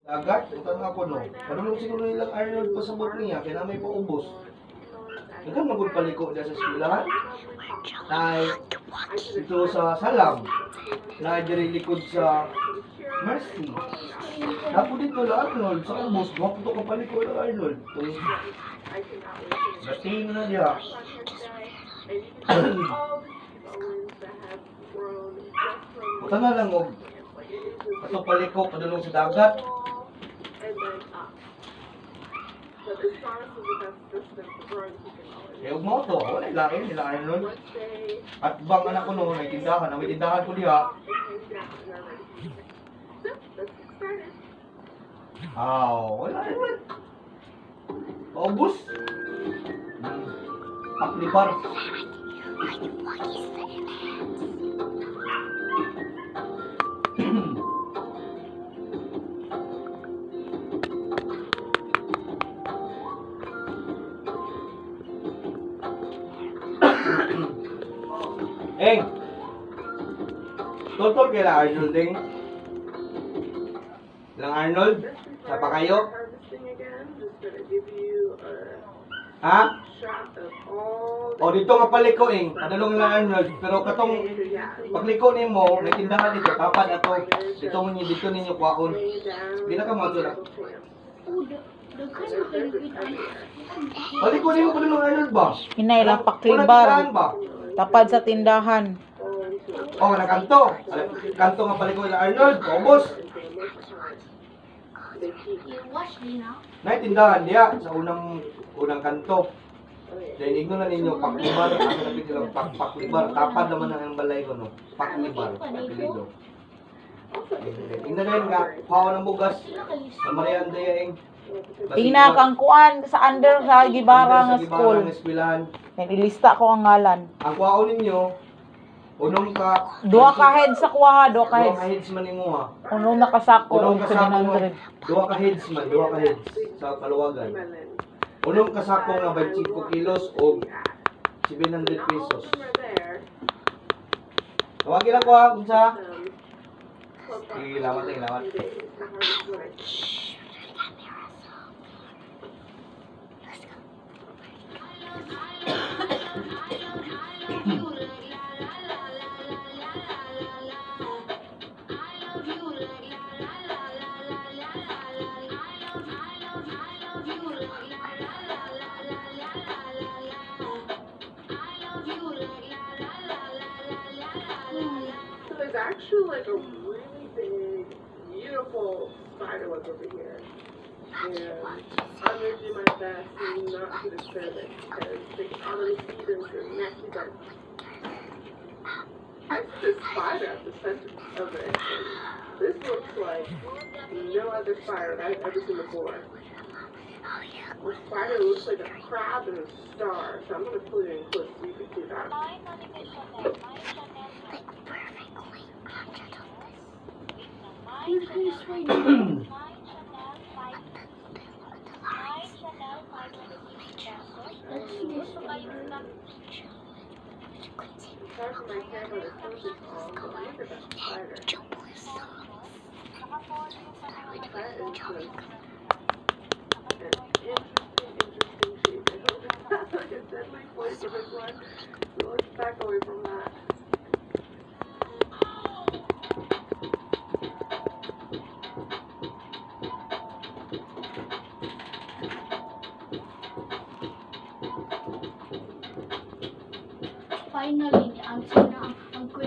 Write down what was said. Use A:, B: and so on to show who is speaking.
A: Dagat, utang ako no. Padulong siguro nilang Arnold pasabot niya, kaya na may paubos. Nagkan magod paliko dyan sa eskwelahan. Ay, ito sa Salam. Na diri likod sa Mercy. Dapo dito la Arnold, sa ubos, maputo ka paliko la Arnold. Batiin na diya. Utang na lang og ato paliko padulong sa dagat. Eh, huwag mo ito. Wala ilain. Ilain nun. At bang anak ko noon, may tindahan. May tindahan ko diha. Wala naman. Paubos. Paklipar. Totoo kila Arnold din. Lang Arnold? Sapa kayo? Ha? O dito nga paliko padulong lang Arnold. Pero katong pagliko nimo, may tindahan dito, tapan ato. Dito ninyo kuwaon. Di na ka madula. Paliko nimo padulong Arnold ba?
B: Hinay lang paklibar. Tapad sa tindahan.
A: Nakanto. Kanto nga paliko nila Arnold. Paubos. Tindahan diya sa unang kanto. Then igno na ninyo paklibar. Ako na pitilang paklibar. Tapad naman ang balay ko no. Paklibar. Apelido. Ingna na yun nga. Pahaw ng bugas. Sa Marian Dayaing.
B: Tingna kang kuan sa under sa Gibara nga school. Then ilista ko ang ngalan.
A: Ang kuwaon ninyo, unong ka...
B: Dua ka head sa kuha, dua ka
A: Dua
B: heads.
A: ka heads man nimo ha.
B: Unong nakasako,
A: Unong kasako nga.
B: 700.
A: Dua ka heads man, dua ka heads sa Kaluwagan. Unong kasako nga 25 kilos o 700 pesos. Tawagin lang ko ha, kung sa... Ilawan.
C: There's actually like a really big, beautiful spider web over here. And I'm gonna do my best not to disturb it because they already see them to nasty bugs. I put this spider at the center of it, and this looks like no other spider I've ever seen before. The spider looks like a crab and a star, so I'm gonna put it in close so you can see that. Let's back away from that.
D: Finally, ang